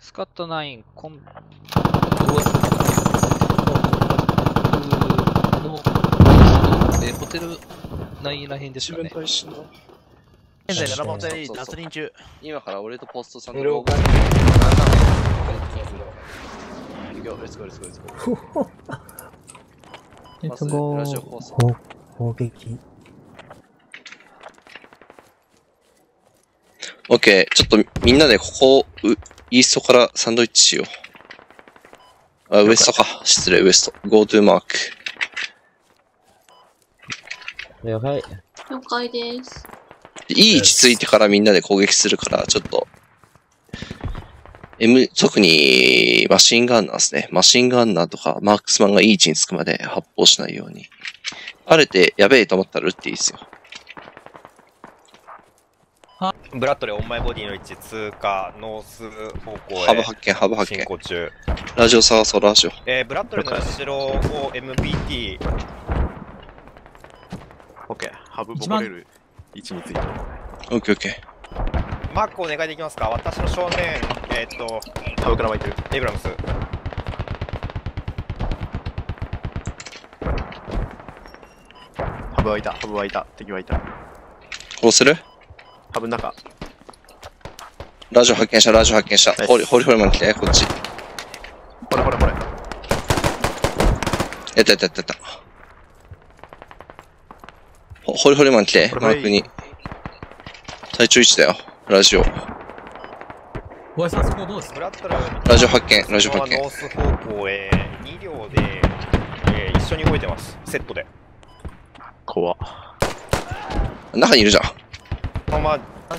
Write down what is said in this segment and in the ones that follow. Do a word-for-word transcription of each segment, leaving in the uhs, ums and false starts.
スカットナイン、コン、 の、えーホテルナインらへんですよね。 現在ななばん隊脱輪中。 今から俺とポストちゃんと了解。 行くよ、レッツゴーレッツゴーレッツゴー。 まずラジオ放送。 砲撃。 オッケー、ちょっとみんなでここ、うイーストからサンドイッチしよう。あ、ウエストか。失礼、ウエスト。Go to mark。 了解。 了解です。 いい位置ついてからみんなで攻撃するから、ちょっと。M、特にマシンガンナーですね。マシンガンナーとかマークスマンがいい位置につくまで発砲しないように。バレてやべえと思ったら撃っていいですよ。 ブラッドレーオンマイボディの位置通過、ノース方向へハブ発見、ハブ発見進。行中。 ラジオ探そう、ラジオ。 えー、ブラッドレーの後ろを エムビーティー。 オッケー、ハブボコれる位置について。 オッケーオッケマークお願いできますか？私の正面、えー、っと、 ハブから巻いてる。 エイブラムス。 ハブはいた、ハブはいた、敵はいた。 ー。殺せる？ ハブの中。 ラジオ発見した、ラジオ発見した。ホリホリホリマン来て、こっち。 これこれこれ。 やったやったやったやった。ほホリホリマン来て、マークに。体調いちだよ、ラジオ。 小林さん、そこどうですか？ ブラッドレーラジオ発見、ラジオ発見ノー。ス方向へに両で、えー、一緒に動いてます。セットで。 怖っ。 中にいるじゃん。 まあまあ、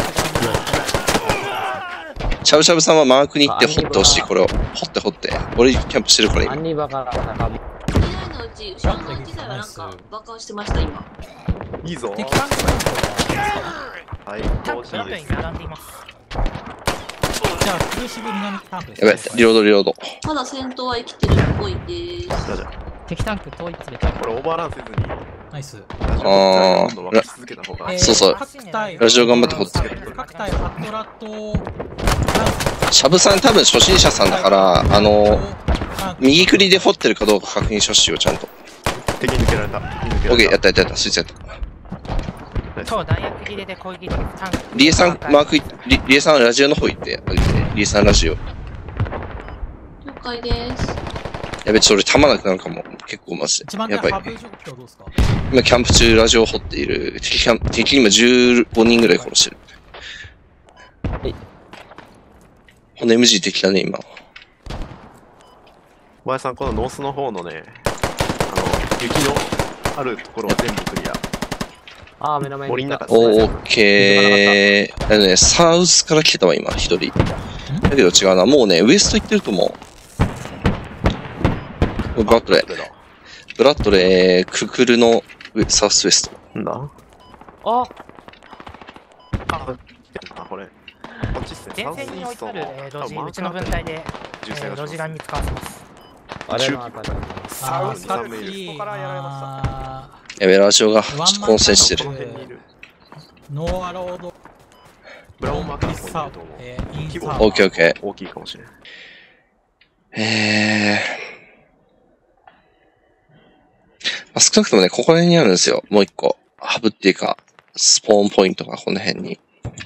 しゃぶしゃぶさんはマークに行って掘ってほしい、これを。掘って掘って。俺キャンプしてるから今。 アンニバから中も。 にだいのうち、後ろのいちだいはなんか爆破してました、今。 いいぞ。 敵タンクはい、 タンク調子いいです。 並んでいます。じゃあ、クルーシブ南タンクですやばい、リロードリロード。 まだ戦闘は生きてるっぽいです。 じゃあじゃあ敵タンク統一でかい。 これオーバーランせずに、 ナイス。 ラジオあーどんどん沸かし続けた方が。 えーそうそう各隊ラジオ頑張って掘って各隊ハットラと、 しゃぶさん多分初心者さんだから、あの、右クリで掘ってるかどうか確認してほしいよ、ちゃんと。 敵抜けられた。敵抜けオッケー、 られた。 やったやったやった、スイッチやった。 そう、弾薬切れで攻撃できるタンク。 リエさん、マークい、リリエさんラジオの方行って、あげてリエさんラジオ。 了解です。 やべ、ちょっと俺弾なくなるかも。結構マジで。 一番やばい。 手ハブ状況どうですか？ 今キャンプ中ラジオを掘っている。敵キャン敵今じゅうごにんぐらい殺してる。この エムジー 敵だね、今。 小林さん、このノースの方のね、あの、雪のあるところは全部クリア。 あー、目の前に。 森の中オーケー。あのね、サウスから来てたわ、今、一人。だけど違うな。もうね、ウエスト行ってると思う。ブラッドレー。ブラッドレー、ククルのウサウスウエスト。 なんだああ、あ、これ。こっちっすね。 前線に置いてある、えー、ロジ、 多分うちの分隊で、え銃声がしますーロジガンに使わせます。 あれのあたり。 あー、 サスカッウスメイルキー、 からやられまあやべ、ラジオが、ちょワンマンっと混戦してこる。 の辺にいる。 ーノーアロード、 ブラウンマーカーのインサー方にいると思う。 えー、インサ規模ーオッケーオッケ大きいかもしれない。 ー。えー。まあ、少なくともね、ここら辺にあるんですよ。もう一個。ハブっていうか、スポーンポイントがこの辺に。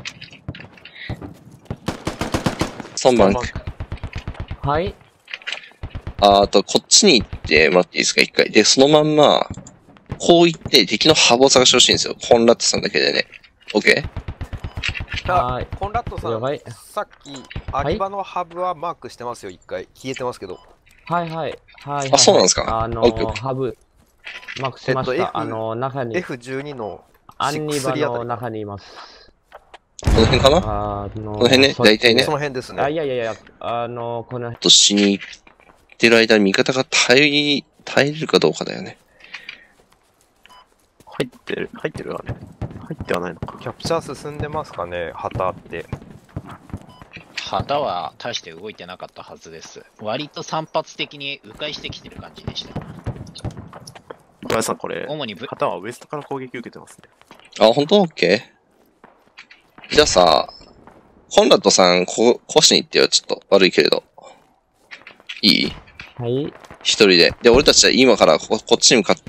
さんばん。 はい。 ああと、こっちに行ってもらっていいですか、一回。で、そのまんま、こう行って敵のハブを探してほしいんですよ。コンラットさんだけでね。オッケー？ はーい。 コンラットさん、 了解。 さっき、秋葉のハブはマークしてますよ、一回。消えてますけど。 はいはい。はい。 あそうなんですかあのー、 オッケーオッケハブ、マークしましえっとた。あのー、中に、 エフじゅうに のアンニバろくあたのり。 中にいます。 この辺かなこあのー、 の辺ね、 そ大体ねそ。の辺ですあ、 ね。 いやいやいや、あのー、この、 としに行ってる間に味方が耐え、耐えれるかどうかだよね。 入ってる入ってるあれ。入ってはないのか。 キャプチャー進んでますかね、旗って。 旗は大して動いてなかったはずです。割と散発的に迂回してきてる感じでした。 小林さん、これ、 主にぶ旗はウエストから攻撃受けてますね。 あ、本当？オッケー。じゃあさ、 コンラッドさん、ここ、越しに行ってよ。ちょっと悪いけれど。いいはい。 一人で。で、俺たちは今からこ、こっちに向かって、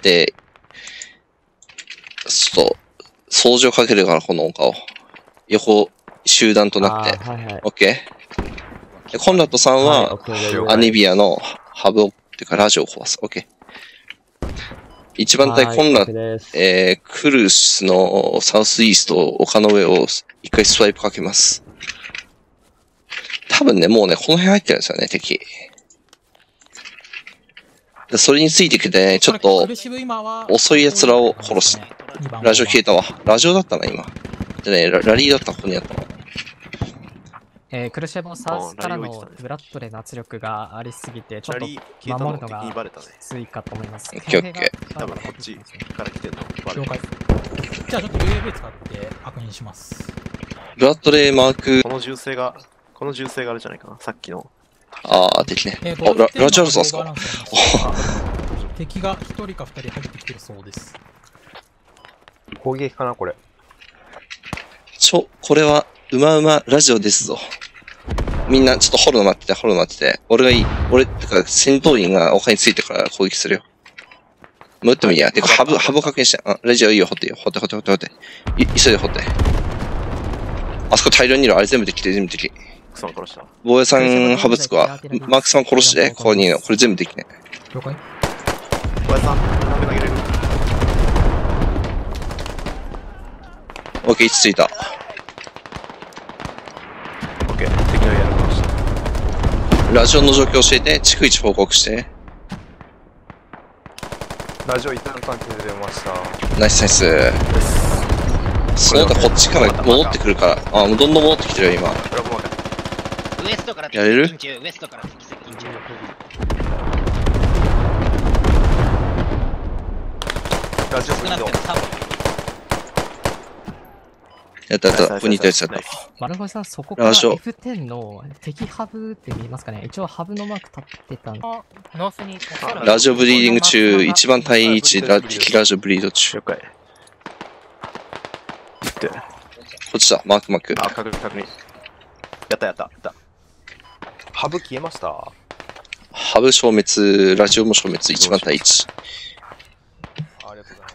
ちょっと、掃除をかけるから、この丘を。横、集団となって。 あーはいはい。 オッケー。で、コンラッドさんは、 はい、OK ですアニビアのハブを、っていうかラジオを壊す。オッケー。一番隊コンラッド、 はい OK ですえー、クルスのサウスイースト、丘の上を一回スワイプかけます。多分ね、もうね、この辺入ってるんですよね、敵。でそれについてきてね、ちょっと苦、しぶ今は遅い奴らを殺す。 にばんラジオ消えたわ。ラジオだったな、今。でね、ララリーだった、ここにあったの。 えー、クルシェボサウスからのあラリー置いてたねブラッドレーの圧力がありすぎて、ちょっとラリー消えたの守るの敵にバレたね。 がきついかと思います。 オッケーオッケー多分こっちから来てんのバレた。 了解。じゃあちょっと ユーエーブイ 使って確認します。 ブラッドレーマーク、 この銃声が、この銃声があるじゃないかな、さっきの。 あー、敵ね。 えあ、ララジオルさんですか？ 敵がひとりかふたり入ってきてるそうです。 攻撃かな、これ。 ちょ、これは、うまうまラジオですぞ。みんな、ちょっと掘るの待ってて、掘るの待ってて。俺がいい。俺、てか、戦闘員が丘についてから攻撃するよ。もう撃ってもいいや。てか、ハブ、ハブ確認して。あ、ラジオいいよ、掘っていいよ。掘って、掘って、掘って、掘って。い、急いで掘って。あそこ大量にいる。あれ全部敵で、全部敵。 クソン殺した。 防衛さん、ハブつくわ。マークさん殺して、ここにいるの。これ全部敵ね。 了解。 小林さん、なんで投げれる？ オッケー、位置ついた。 オッケー、敵のやるました。 ラジオの状況教えて、逐一報告して。 ラジオ一旦関係で出ました。 ナイスナイス。その他こっちから戻ってくるから。あ、もうどんどん戻ってきてるよ、今。 これはもう分かる。 ウエストから敵やれる接近中、ウエストから敵接近中。 ラジオ少なくてもさんぼん。 やったやった。ここにいたやつやった。 丸越さん、そこからラジオエフテン の敵ハブって見えますかね？一応ハブのマーク立ってたんで。 ノースにラジオブリーディング中、一番対一、ラ敵ラジオブリード中。 了解。行って。 こっちだ、マークマーク。 あ、確認確認。やったやった、やった。 ハブ消えました。 ハブ消滅、ラジオも消滅、一番対一。 ありがとうございます。